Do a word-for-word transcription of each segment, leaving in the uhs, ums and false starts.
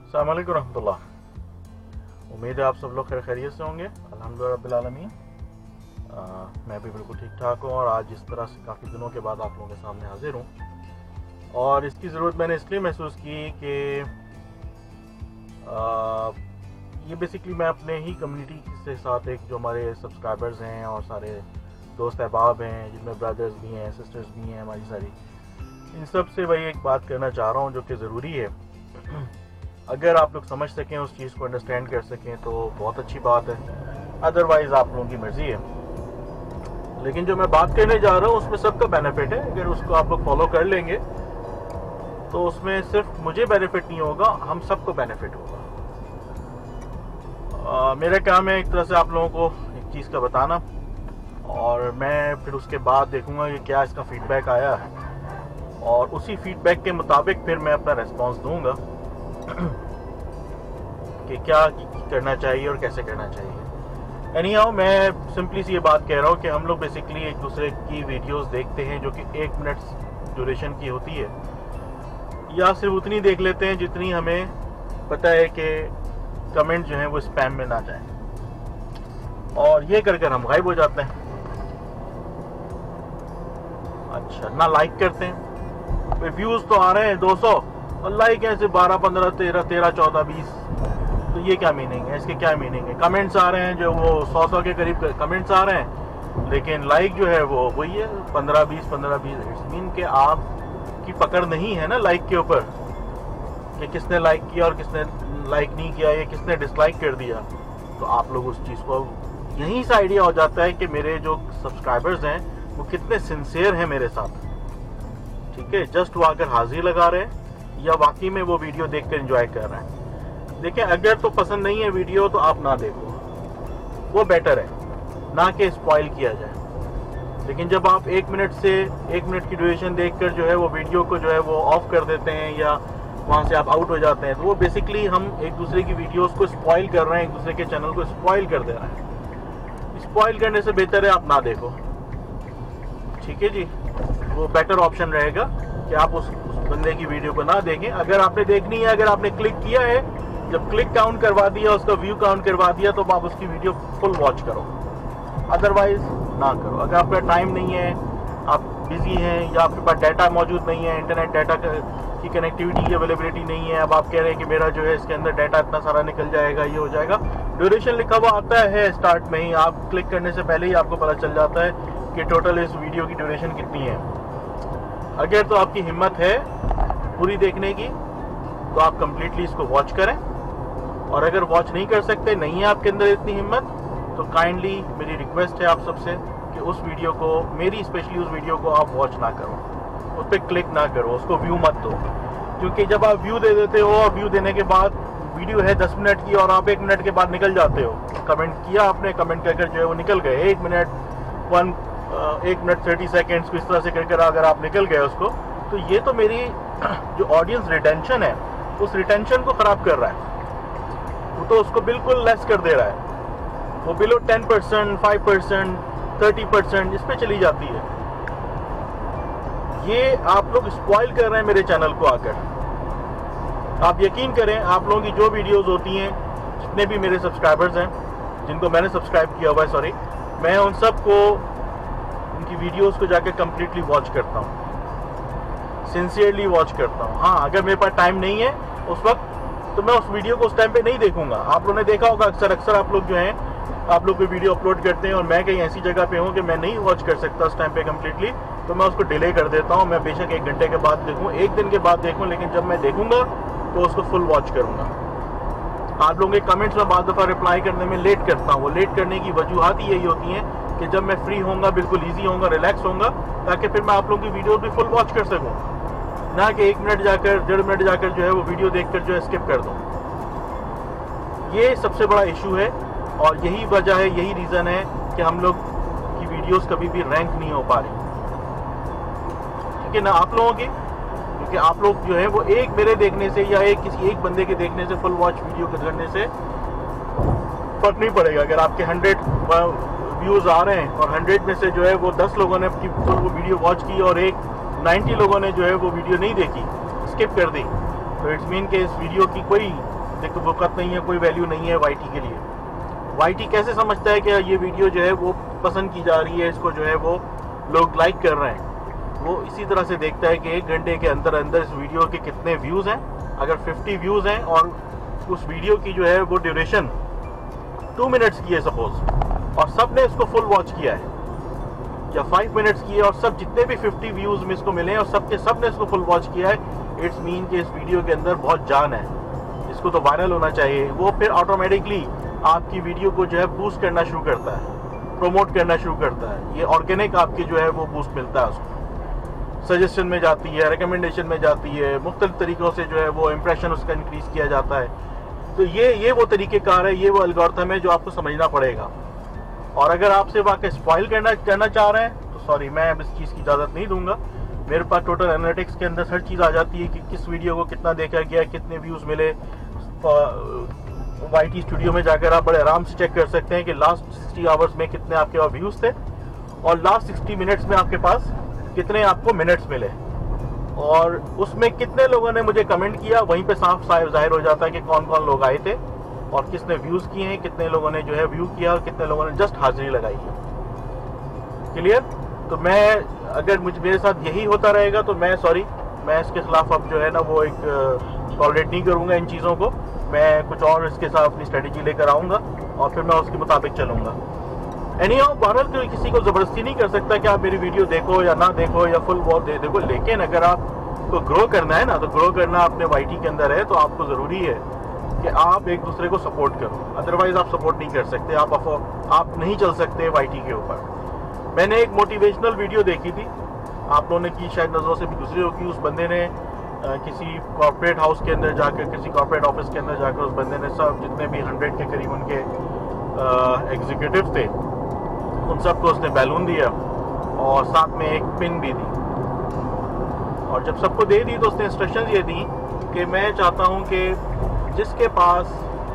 अस्सलाम वालेकुम रहमतुल्लाह। उम्मीद है आप सब लोग खैर खैरियत से होंगे। अल्हम्दुलिल्लाह रब्बिल आलमीन। आ, मैं भी बिल्कुल ठीक ठाक हूँ और आज इस तरह से काफ़ी दिनों के बाद आप लोगों के सामने हाजिर हूँ। और इसकी ज़रूरत मैंने इसलिए महसूस की कि ये बेसिकली मैं अपने ही कम्युनिटी के साथ, एक जो हमारे सब्सक्राइबर्स हैं और सारे दोस्त अहबाब हैं, जिनमें ब्रदर्स भी हैं, सिस्टर्स भी हैं हमारी सारी, इन सब से वही एक बात करना चाह रहा हूँ जो कि ज़रूरी है। अगर आप लोग समझ सकें, उस चीज़ को अंडरस्टैंड कर सकें तो बहुत अच्छी बात है, अदरवाइज़ आप लोगों की मर्ज़ी है। लेकिन जो मैं बात करने जा रहा हूँ उसमें सबका बेनिफिट है। अगर उसको आप लोग फॉलो कर लेंगे तो उसमें सिर्फ मुझे बेनिफिट नहीं होगा, हम सबको बेनिफिट होगा। आ, मेरा काम है एक तरह से आप लोगों को एक चीज़ का बताना, और मैं फिर उसके बाद देखूंगा कि क्या इसका फीडबैक आया है, और उसी फीडबैक के मुताबिक फिर मैं अपना रिस्पॉन्स दूंगा कि क्या करना चाहिए और कैसे करना चाहिए। एनी हाउ, मैं सिंपली सी ये बात कह रहा हूँ कि हम लोग बेसिकली एक दूसरे की वीडियोस देखते हैं जो कि एक मिनट ड्यूरेशन की होती है, या सिर्फ उतनी देख लेते हैं जितनी हमें पता है कि कमेंट जो हैं वो स्पैम में ना जाए, और ये कर कर हम गायब हो जाते हैं। अच्छा, ना लाइक करते हैं, व्यूज़ तो आ रहे हैं दो सौ और लाइक है सिर्फ बारह पंद्रह तेरह तेरह चौदह बीस, तो ये क्या मीनिंग है, इसके क्या मीनिंग है। कमेंट्स आ रहे हैं जो वो सौ सौ के करीब कमेंट्स आ रहे हैं, लेकिन लाइक जो है वो वही है पंद्रह बीस पंद्रह बीस। इट्स मीन कि आपकी पकड़ नहीं है ना लाइक के ऊपर, कि किसने लाइक किया और किसने लाइक नहीं किया, या किसने डिसलाइक कर दिया। तो आप लोग उस चीज़ को, यहीं से आइडिया हो जाता है कि मेरे जो सब्सक्राइबर्स हैं वो कितने सिंसियर हैं मेरे साथ। ठीक है, जस्ट वो अगर हाजिर लगा रहे हैं या वाकई में वो वीडियो देखकर एंजॉय कर रहे हैं। देखिए, अगर तो पसंद नहीं है वीडियो तो आप ना देखो, वो बेटर है, ना कि स्पॉइल किया जाए। लेकिन जब आप एक मिनट से एक मिनट की ड्यूरेशन देखकर जो है वो वीडियो को जो है वो ऑफ कर देते हैं या वहाँ से आप आउट हो जाते हैं, तो वो बेसिकली हम एक दूसरे की वीडियोस को स्पॉइल कर रहे हैं, एक दूसरे के चैनल को स्पॉइल कर दे रहे हैं। स्पॉइल करने से बेहतर है आप ना देखो। ठीक है जी, वो बेटर ऑप्शन रहेगा कि आप उस, उस बंदे की वीडियो को ना देखें। अगर आपने देखनी है, अगर आपने क्लिक किया है, जब क्लिक काउंट करवा दिया, उसका व्यू काउंट करवा दिया, तो आप उसकी वीडियो फुल वॉच करो, अदरवाइज ना करो। अगर आपका टाइम नहीं है, आप बिजी हैं, या आपके पास डाटा मौजूद नहीं है, इंटरनेट डाटा की कनेक्टिविटी की अवेलेबिलिटी नहीं है, अब आप कह रहे हैं कि मेरा जो है इसके अंदर डाटा इतना सारा निकल जाएगा, ये हो जाएगा, ड्यूरेशन लिखा हुआ आता है स्टार्ट में ही, आप क्लिक करने से पहले ही आपको पता चल जाता है कि टोटल इस वीडियो की ड्यूरेशन कितनी है। अगर तो आपकी हिम्मत है पूरी देखने की तो आप कंप्लीटली इसको वॉच करें, और अगर वॉच नहीं कर सकते, नहीं है आपके अंदर इतनी हिम्मत, तो काइंडली मेरी रिक्वेस्ट है आप सबसे कि उस वीडियो को, मेरी स्पेशली उस वीडियो को आप वॉच ना करो, उस पर क्लिक ना करो, उसको व्यू मत दो। क्योंकि जब आप व्यू दे देते हो, और व्यू देने के बाद वीडियो है दस मिनट की और आप एक मिनट के बाद निकल जाते हो, कमेंट किया आपने, कमेंट करके जो है वो निकल गए, एक मिनट वन एक मिनट थर्टी सेकेंड्स को इस तरह से करके अगर आप निकल गए उसको, तो ये तो मेरी जो ऑडियंस रिटेंशन है उस रिटेंशन को ख़राब कर रहा है। वो तो उसको बिल्कुल लेस कर दे रहा है, वो below ten percent five percent thirty percent इस पर चली जाती है। ये आप लोग स्पॉइल कर रहे हैं मेरे चैनल को आकर। आप यकीन करें, आप लोगों की जो वीडियोस होती हैं, जितने भी मेरे सब्सक्राइबर्स हैं जिनको मैंने सब्सक्राइब किया हुआ है, सॉरी, मैं उन सबको, उनकी वीडियोस को जाकर कंप्लीटली वॉच करता हूँ, सिंसियरली वॉच करता हूँ। हाँ, अगर मेरे पास टाइम नहीं है उस वक्त, तो मैं उस वीडियो को उस टाइम पे नहीं देखूंगा। आप लोगों ने देखा होगा अक्सर अक्सर आप लोग जो हैं, आप लोग कोई वीडियो अपलोड करते हैं और मैं कहीं ऐसी जगह पे हूँ कि मैं नहीं वॉच कर सकता उस टाइम पे कंप्लीटली, तो मैं उसको डिले कर देता हूँ। मैं बेशक एक घंटे के बाद देखूँ, एक दिन के बाद देखूँ, लेकिन जब मैं देखूंगा तो उसको फुल वॉच करूँगा। आप लोगों के कमेंट्स में बाद दफ़ा रिप्लाई करने में लेट करता हूँ। वो लेट करने की वजूहत ही यही होती हैं कि जब मैं फ्री होऊंगा, बिल्कुल ईजी होऊंगा, रिलैक्स होऊंगा, ताकि फिर मैं आप लोगों की वीडियो भी फुल वॉच कर सकूँ, ना कि एक मिनट जाकर डेढ़ मिनट जाकर जो है वो वीडियो देखकर जो है स्किप कर दूँ। ये सबसे बड़ा इशू है, और यही वजह है, यही रीज़न है कि हम लोग की वीडियोस कभी भी रैंक नहीं हो पा रही। ठीक है ना, आप लोगों की, क्योंकि आप लोग जो है वो एक मेरे देखने से या एक किसी एक बंदे के देखने से, फुल वॉच वीडियो करने से फर्क नहीं पड़ेगा। अगर आपके हंड्रेड व्यूज़ आ रहे हैं और हंड्रेड में से जो है वो दस लोगों ने आपकी फुल वो वीडियो वॉच की और एक नाइन्टी लोगों ने जो है वो वीडियो नहीं देखी, स्किप कर दी, तो इट्स मीन कि इस वीडियो की कोई देखो वक़्त नहीं है, कोई वैल्यू नहीं है वाईटी के लिए। वाईटी कैसे समझता है कि ये वीडियो जो है वो पसंद की जा रही है, इसको जो है वो लोग लाइक कर रहे हैं? वो इसी तरह से देखता है कि एक घंटे के अंदर अंदर इस वीडियो के कितने व्यूज़ हैं। अगर पचास व्यूज़ हैं और उस वीडियो की जो है वो ड्यूरेशन टू मिनट्स की है सपोज, और सब ने इसको फुल वॉच किया है, या फाइव मिनट्स की है और सब जितने भी पचास व्यूज़ में इसको मिले हैं और सब के सब ने इसको फुल वॉच किया है, इट्स मीन कि इस वीडियो के अंदर बहुत जान है, इसको तो वायरल होना चाहिए। वो फिर ऑटोमेटिकली आपकी वीडियो को जो है बूस्ट करना शुरू करता है, प्रमोट करना शुरू करता है। ये ऑर्गेनिक आपकी जो है वो बूस्ट मिलता है उसको, सजेशन में जाती है, रिकमेंडेशन में जाती है, मुख्तलिफ तरीक़ों से जो है वो इम्प्रेशन उसका इंक्रीज़ किया जाता है। तो ये ये वो तरीक़ेकार है, ये वो एल्गोरिथम है जो आपको समझना पड़ेगा। और अगर आपसे वाकई स्पॉइल करना करना चाह रहे हैं तो सॉरी, मैं अब इस चीज़ की इजाज़त नहीं दूंगा। मेरे पास टोटल एनालिटिक्स के अंदर हर चीज़ आ जाती है कि किस वीडियो को कितना देखा गया, कितने व्यूज़ मिले। वाईटी स्टूडियो में जाकर आप बड़े आराम से चेक कर सकते हैं कि लास्ट साठ आवर्स में कितने आपके पास व्यूज़ थे और लास्ट साठ मिनट्स में आपके पास कितने आपको मिनट्स मिले, और उसमें कितने लोगों ने मुझे कमेंट किया। वहीं पे साफ साफ जाहिर हो जाता है कि कौन कौन लोग आए थे और किसने व्यूज़ किए हैं, कितने लोगों ने जो है व्यू किया और कितने लोगों ने जस्ट हाजिरी लगाई है। क्लियर? तो मैं, अगर मुझ मेरे साथ यही होता रहेगा तो मैं सॉरी मैं इसके खिलाफ अब जो है ना वो एक टॉलरेट नहीं करूँगा इन चीज़ों को। मैं कुछ और इसके साथ अपनी स्ट्रेटेजी लेकर आऊँगा और फिर मैं उसके मुताबिक चलूँगा। एनी हाउ, बहरहाल कोई किसी को ज़बरदस्ती नहीं कर सकता कि आप मेरी वीडियो देखो या ना देखो या फुल वॉच दे देखो, लेकिन अगर आपको ग्रो करना है ना, तो ग्रो करना अपने वाईटी के अंदर है, तो आपको ज़रूरी है कि आप एक दूसरे को सपोर्ट करो। अदरवाइज़ आप सपोर्ट नहीं कर सकते, आप आप नहीं चल सकते वाईटी के ऊपर। मैंने एक मोटिवेशनल वीडियो देखी थी, आप लोगों ने की शायद नज़रों से भी गुजरी होगी। उस बंदे ने आ, किसी कॉर्पोरेट हाउस के अंदर जाकर, किसी कॉर्पोरेट ऑफिस के अंदर जाकर उस बंदे ने सब जितने भी हंड्रेड के करीब उनके एग्जीक्यूटिव थे उन सबको उसने बैलून दिया और साथ में एक पिन भी दी। और जब सबको दे दी तो उसने इंस्ट्रक्शंस ये दी कि मैं चाहता हूँ कि जिसके पास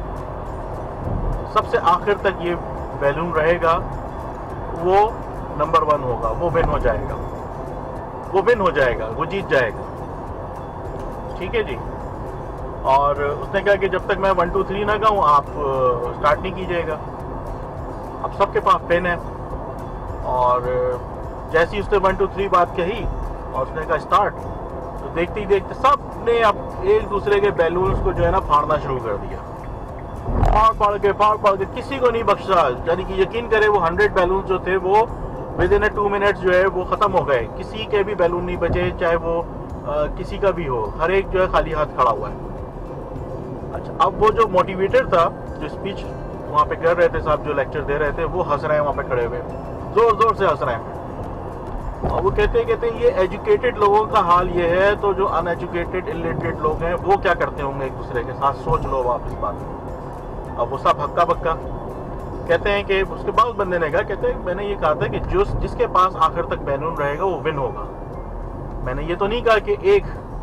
सबसे आखिर तक ये बैलून रहेगा वो नंबर वन होगा, वो विन हो जाएगा, वो विन हो जाएगा, वो जीत जाएगा। ठीक है जी। और उसने कहा कि जब तक मैं वन टू थ्री ना कहूँ आप स्टार्ट नहीं कीजिएगा। अब सबके पास पेन है और जैसे ही उसने वन टू थ्री बात कही और उसने कहा स्टार्ट, तो देखते ही देखते सब ने अब एक दूसरे के बैलून्स को जो है ना फाड़ना शुरू कर दिया, फाड़ फाड़ के फाड़ फाड़ के, किसी को नहीं बख्शा। यानी कि यकीन करें वो हंड्रेड बैलून जो थे वो within a two minutes जो है वो ख़त्म हो गए, किसी के भी बैलून नहीं बचे, चाहे वो आ, किसी का भी हो, हर एक जो है खाली हाथ खड़ा हुआ है। अच्छा, अब वो जो मोटिवेटर था जो स्पीच वहाँ पे कर रहे थे, साहब जो लेक्चर दे रहे थे, वो हंस रहे हैं वहाँ पे खड़े हुए, जोर जोर से हंस रहे हैं। और वो कहते कहते हैं ये एजुकेटेड लोगों का हाल ये है, तो जो अनएजुकेटेड इलिटरेट लोग हैं वो क्या करते होंगे एक दूसरे के साथ, सोच लो आप इस बात में। अब वो सब हक्का बक्का कहते हैं कि उसके बाद बंदे ने कहा, कहते हैं मैंने ये कहा था कि जो जिसके पास आखिर तक बैलून रहेगा वो विन होगा। मैंने ये तो नहीं कहा कि एक,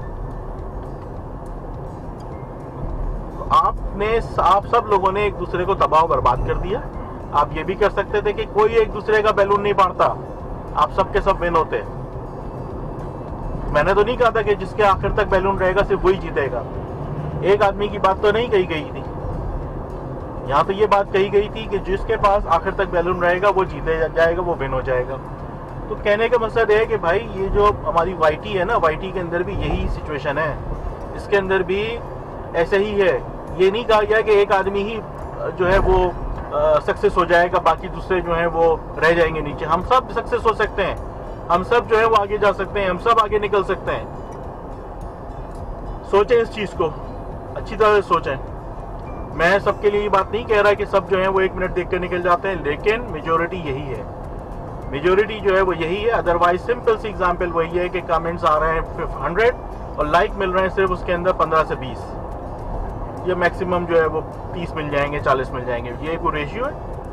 तो आपने आप सब लोगों ने एक दूसरे को तबाह बर्बाद कर दिया। आप ये भी कर सकते थे कि कोई एक दूसरे का बैलून नहीं फाड़ता, आप सब के सब विन होते। मैंने तो नहीं कहा था कि जिसके आखिर तक बैलून रहेगा सिर्फ वही जीतेगा। एक आदमी की बात तो नहीं कही गई थी, यहाँ तो ये बात कही गई थी कि जिसके पास आखिर तक बैलून रहेगा वो जीते जाएगा, वो विन हो जाएगा। तो कहने का मकसद है कि भाई ये जो हमारी वाईटी है ना, वाईटी के अंदर भी यही सिचुएशन है, इसके अंदर भी ऐसे ही है। ये नहीं कहा गया कि एक आदमी ही जो है वो सक्सेस हो जाएगा, बाकी दूसरे जो हैं वो रह जाएंगे नीचे। हम सब सक्सेस हो सकते हैं, हम सब जो है वो आगे जा सकते हैं, हम सब आगे निकल सकते हैं। सोचें इस चीज़ को, अच्छी तरह से सोचें। मैं सबके लिए ये बात नहीं कह रहा कि सब जो है वो एक मिनट देख कर निकल जाते हैं, लेकिन मेजोरिटी यही है, मेजोरिटी जो है वो यही है। अदरवाइज सिंपल सी एग्जांपल वही है कि कमेंट्स आ रहे हैं हंड्रेड और लाइक मिल रहे हैं सिर्फ उसके अंदर पंद्रह से बीस, या मैक्सिमम जो है वो तीस मिल जाएंगे, चालीस मिल जाएंगे। ये कोई रेशियो है?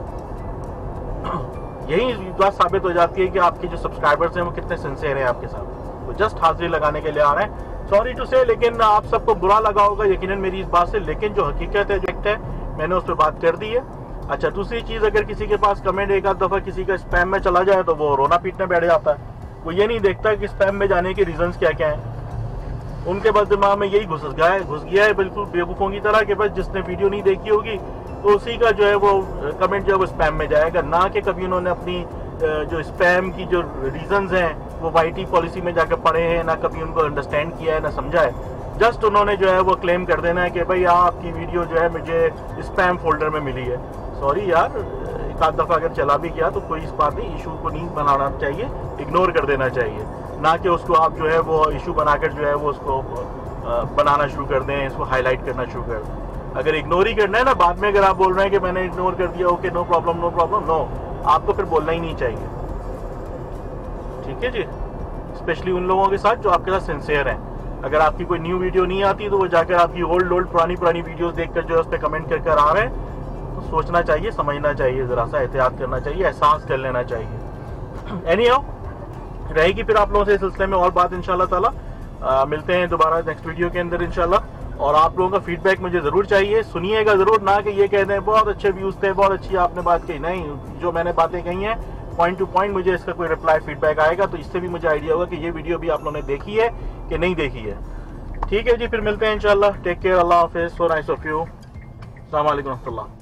यही बात साबित हो जाती है कि आपके जो सब्सक्राइबर्स हैं वो कितने सिंसियर हैं आपके साथ, वो जस्ट हाजिरी लगाने के लिए आ रहे हैं। सॉरी टू से, लेकिन आप सबको बुरा लगा होगा यकीनन मेरी इस बात से, लेकिन जो हकीकत है, जो फैक्ट है, मैंने उस पर बात कर दी है। अच्छा, दूसरी चीज़, अगर किसी के पास कमेंट एक आध दफ़ा किसी का स्पैम में चला जाए तो वो रोना पीटने बैठ जाता है, वो ये नहीं देखता कि स्पैम में जाने के रीजंस क्या क्या हैं। उनके बाद दिमाग में यही घुस गया है घुस गया है बिल्कुल बेवकूफ़ों की तरह कि बस जिसने वीडियो नहीं देखी होगी तो उसी का जो है वो कमेंट जो है वो स्पैम में जाएगा, ना कि कभी उन्होंने अपनी जो स्पैम की जो रीजंस हैं वो वाईटी पॉलिसी में जाकर पढ़े हैं, ना कभी उनको अंडरस्टैंड किया है ना समझा है। जस्ट उन्होंने जो है वो क्लेम कर देना है कि भाई आपकी वीडियो जो है मुझे स्पैम फोल्डर में मिली है। सॉरी यार, एक आध दफ़ा अगर चला भी गया तो कोई इस बात नहीं, इशू को नहीं बनाना चाहिए, इग्नोर कर देना चाहिए, ना कि उसको आप जो है वो इशू बनाकर जो है वो उसको बनाना शुरू कर दें, इसको हाईलाइट करना शुरू कर दें। अगर इग्नोर ही करना है ना, बाद में अगर आप बोल रहे हैं कि मैंने इग्नोर कर दिया, okay no problem no problem, no, आपको फिर बोलना ही नहीं चाहिए। ठीक है जी, स्पेशली उन लोगों के साथ जो आपके साथ सिंसियर हैं। अगर आपकी कोई न्यू वीडियो नहीं आती तो वो जाकर आपकी ओल्ड ओल्ड पुरानी पुरानी वीडियोस देखकर जो है उस पर कमेंट कर कर आ रहे हैं, तो सोचना चाहिए, समझना चाहिए, ज़रा सा एहतियात करना चाहिए, एहसास कर लेना चाहिए। एनी हाउ, रहेगी फिर आप लोगों से इस सिलसिले में और बात इंशाल्लाह ताला। आ, मिलते हैं दोबारा नेक्स्ट वीडियो के अंदर इंशाल्लाह। और आप लोगों का फीडबैक मुझे ज़रूर चाहिए, सुनिएगा ज़रूर, ना कि ये कह दें बहुत अच्छे व्यूज़ थे, बहुत अच्छी आपने बात कही। नहीं, जो मैंने बातें कही हैं पॉइंट टू पॉइंट मुझे इसका कोई रिप्लाई फीडबैक आएगा तो इससे भी मुझे आइडिया होगा कि ये वीडियो भी आप लोगों ने देखी है कि नहीं देखी है। ठीक है जी, फिर मिलते हैं इंशाल्लाह। टेक केयर, अल्लाह हाफिज़, सो नाइस ऑफ यू, अस्सलाम वालेकुम।